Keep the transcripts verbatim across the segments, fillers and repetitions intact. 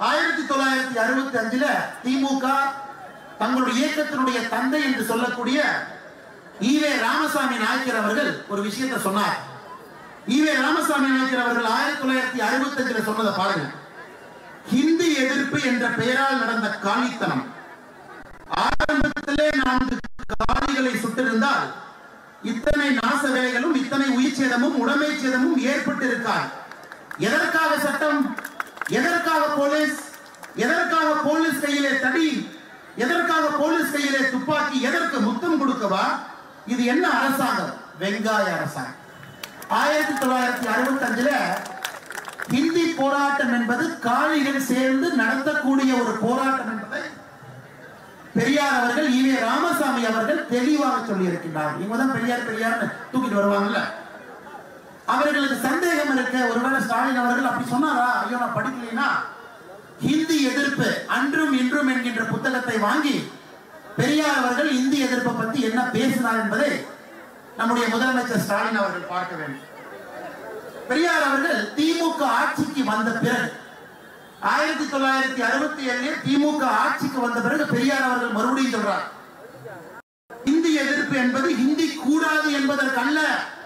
ஆயிரத்தி தொள்ளாயிரத்தி அறுபத்தி அஞ்சுல திமுக தங்களுடைய இயக்கத்தினுடைய தந்தை என்று சொல்லக்கூடிய ஈவே ராமசாமி நாயக்கர் அவர்கள் ஒரு விஷயத்தை சொன்னார். ஈவே ராமசாமி நாயக்கர் அவர்கள் ஆயிரத்தி தொள்ளாயிரத்தி அறுபத்தி அஞ்சுல சொன்னதை பாருங்க. ஹிந்தி எதிர்ப்பு என்ற பெயரால் நடந்த காலித்தனம் ஆரம்பத்திலே நான்கு காலிகளை சுட்டிருந்தால் இத்தனை நாச வேலைகளும் இத்தனை உயிர் சேதமும் உடைமை சேதமும் ஏற்பட்டு இருக்காது. எதற்காக சட்டம், எதற்காக போலீஸ், எதற்காக போலீஸ் கையிலே தடி, எதற்காக போலீஸ் கையிலே துப்பாக்கி, எதற்கு முத்தம் கொடுக்கவா? இது என்ன அரசாங்கம்? வெங்காய அரசாங்கம். ஆயிரத்தி தொள்ளாயிரத்தி அறுபத்தி அஞ்சுல ஹிந்தி போராட்டம் என்பது காலிகள் சேர்ந்து நடத்தக்கூடிய ஒரு போராட்டம் என்பதை பெரியார் அவர்கள், ஈவே ராமசாமி அவர்கள் தெளிவாக சொல்லி இருக்கின்றார். இவங்கதான் பெரியார் பெரியார் தூக்கிட்டு வருவாங்கல்ல. அவர்களுக்கு சந்தேகம் இருக்க, ஒருவேளை ஸ்டாலின் அவர்கள் அப்படி சொன்னாரா? ஐயோ நான் படிக்கலைன்னா ஹிந்தி எதிர்ப்பு அன்றும் இன்றும் என்கின்ற புத்தகத்தை வாங்கி பெரியார் அவர்கள் இந்தி எதிர்ப்பை பத்தி என்ன பேசினார் என்பதை நம்முடைய முதலமைச்சர் ஸ்டாலின் அவர்கள் பார்க்க வேண்டும். பெரியார் அவர்கள் திமுக ஆட்சிக்கு வந்த பிறகு ஆயிரத்தி தொள்ளாயிரத்தி அறுபத்தி ஏழில் திமுக ஆட்சிக்கு வந்த பிறகு பெரியார் அவர்கள் மறுபடியும் சொல்றார், இந்தி எதிர்ப்பு என்பது ஹிந்தி கூடாது என்பதற்கல்ல,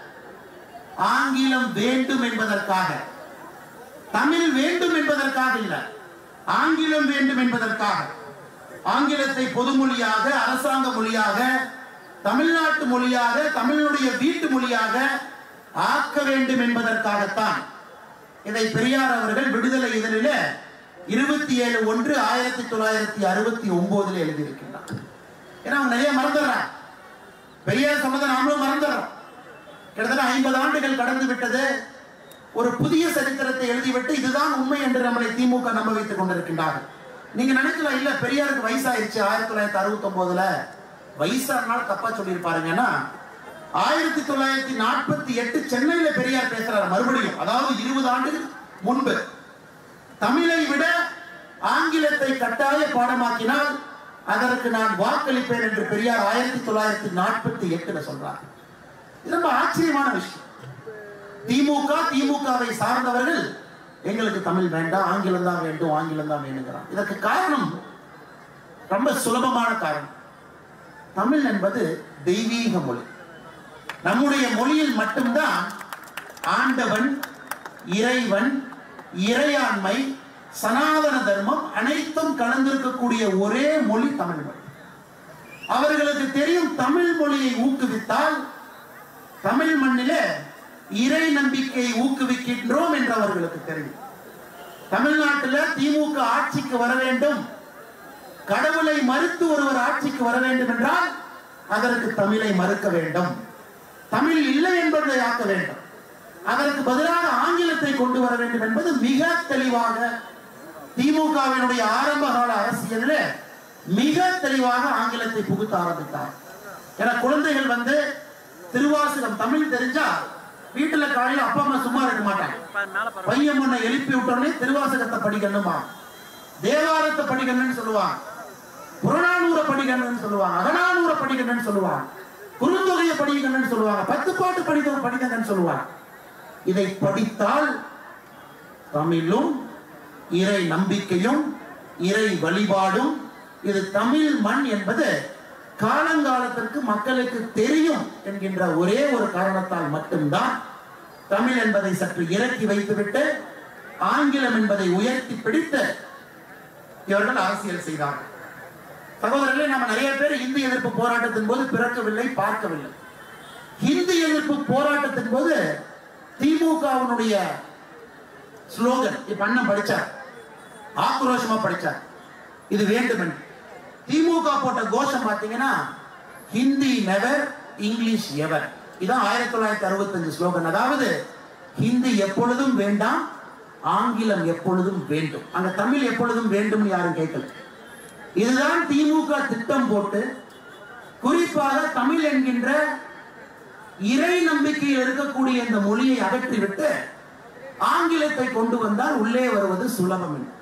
ஆங்கிலம் வேண்டும் என்பதற்காக, தமிழ் வேண்டும் என்பதற்காக இல்ல, ஆங்கிலம் வேண்டும் என்பதற்காக. ஆங்கிலத்தை பொதுமொழியாக, அரசாங்க மொழியாக, தமிழ்நாட்டு மொழியாக, தமிழுடைய வீட்டு மொழியாக ஆக்க வேண்டும் என்பதற்காகத்தான் இதை பெரியார் அவர்கள் விடுதலை இதழில இருபத்தி ஏழு ஒன்று ஆயிரத்தி தொள்ளாயிரத்தி அறுபத்தி ஒன்பதுல எழுதியிருக்கின்றார். ஏன்னா அவங்க நிறைய மறந்துடுறாங்க. பெரியார் சொன்னதை நாமளும் மறந்துடுறோம். கிட்டத்தட்ட ஐம்பது ஆண்டுகள் கடந்து விட்டது. ஒரு புதிய சரித்திரத்தை எழுதிவிட்டு இதுதான் உண்மை என்று நம்மளை திமுக நம்ப வைத்துக் கொண்டிருக்கின்றார்கள். நீங்க நினைக்கலாம், இல்ல பெரியாருக்கு வயசாயிருச்சு ஆயிரத்தி தொள்ளாயிரத்தி அறுபத்தி ஒன்பதுல வயசானால தப்பா சொல்லியிருப்பாருங்கன்னா, ஆயிரத்தி தொள்ளாயிரத்தி நாற்பத்தி எட்டு சென்னையில பெரியார் பேசுறாரு மறுபடியும். அதாவது இருபது ஆண்டுகள் முன்பு தமிழை விட ஆங்கிலத்தை கட்டாய பாடமாக்கினால் அதற்கு நான் வாக்களிப்பேன் என்று பெரியார் ஆயிரத்தி தொள்ளாயிரத்தி நாற்பத்தி எட்டுல சொல்றார். இது ரொம்ப ஆச்சரியமான விஷயம். திமுக திமுகவை சார்ந்தவர்கள் எங்களுக்கு தமிழ் வேண்டாம், ஆங்கிலம் தான் வேண்டும், ஆங்கிலம் தான் வேணுங்கிறான். இதற்கு காரணம் ரொம்ப சுலபமான காரணம். தமிழ் என்பது தெய்வீக மொழி. நம்முடைய மொழியில் மட்டும்தான் ஆண்டவன், இறைவன், இறையாண்மை, சனாதன தர்மம் அனைத்தும் கலந்திருக்கக்கூடிய ஒரே மொழி தமிழ் மொழி. அவர்களுக்கு தெரியும், தமிழ் மொழியை ஊக்குவித்தால் தமிழ் மண்ணிலே இறை நம்பிக்கையை ஊக்குவிக்கின்றோம் என்று அவர்களுக்கு தெரியும். தமிழ்நாட்டில் திமுக ஆட்சிக்கு வர வேண்டும், கடவுளை மறுத்து ஒருவர் ஆட்சிக்கு வர வேண்டும் என்றால் அதற்கு தமிழை மறுக்க வேண்டும், தமிழ் இல்லை என்பதை ஆக்க வேண்டும், அதற்கு பதிலாக ஆங்கிலத்தை கொண்டு வர வேண்டும் என்பது மிக தெளிவாக திமுகவினுடைய ஆரம்ப கால அரசியலில் மிக தெளிவாக ஆங்கிலத்தை புகுத்த ஆரம்பித்தார். என குழந்தைகள் வந்து திருவாசகம் தமிழ் தெரிஞ்சா வீட்டுல காலையில அப்பா அம்மா சும்மா இருக்க மாட்டாங்க. பையன் முன்ன எழுப்பி விட்டோடனே திருவாசகத்தை படிக்கணுமா, தேவாரத்தை படிக்கணும்னு சொல்லுவாங்க, புறநானூரை படிக்கணும்னு சொல்லுவாங்க, அகநானூரை படிக்கணும்னு சொல்லுவாங்க, குறுந்தொகையை படிக்கணும்னு சொல்லுவாங்க, பத்து பாட்டு படிக்க படிக்கணும்னு சொல்லுவாங்க. இதை படித்தால் தமிழும் இறை நம்பிக்கையும் இறை வழிபாடும், இது தமிழ் மண் என்பது காலங்காலத்திற்கு மக்களுக்கு தெரியும் என்கின்ற ஒரே ஒரு காரணத்தால் மட்டும்தான் தமிழ் என்பதை சற்று இறக்கி வைத்துவிட்டு ஆங்கிலம் என்பதை உயர்த்தி பிடித்து இவர்கள் அரசியல் செய்தார்கள். சகோதரர்களே, நம்ம நிறைய பேர் இந்தி எதிர்ப்பு போராட்டத்தின் போது பிறக்கவில்லை, பார்க்கவில்லை. இந்தி எதிர்ப்பு போராட்டத்தின் போது திமுகவினுடைய ஸ்லோகன் இப்ப அண்ணன் படிச்சார், ஆக்ரோஷமா படிச்சார், இது வேண்டும் என்று. திமுக போட்ட கோஷம் பார்த்தீங்கன்னா, ஹிந்தி நெவர், இங்கிலீஷ் எவர். இதான் ஆயிரத்தி தொள்ளாயிரத்தி அறுபத்தி அஞ்சு ஸ்லோகன். அதாவது ஹிந்தி எப்பொழுதும் வேண்டாம், ஆங்கிலம் எப்பொழுதும் வேண்டும். அங்க தமிழ் எப்பொழுதும் வேண்டும் யாரும் கேட்கல. இதுதான் திமுக திட்டம் போட்டு குறிப்பாக தமிழ் என்கின்ற இறை நம்பிக்கையில் இருக்கக்கூடிய இந்த மொழியை அகற்றிவிட்டு ஆங்கிலத்தை கொண்டு வந்தால் உள்ளே வருவது சுலபம்.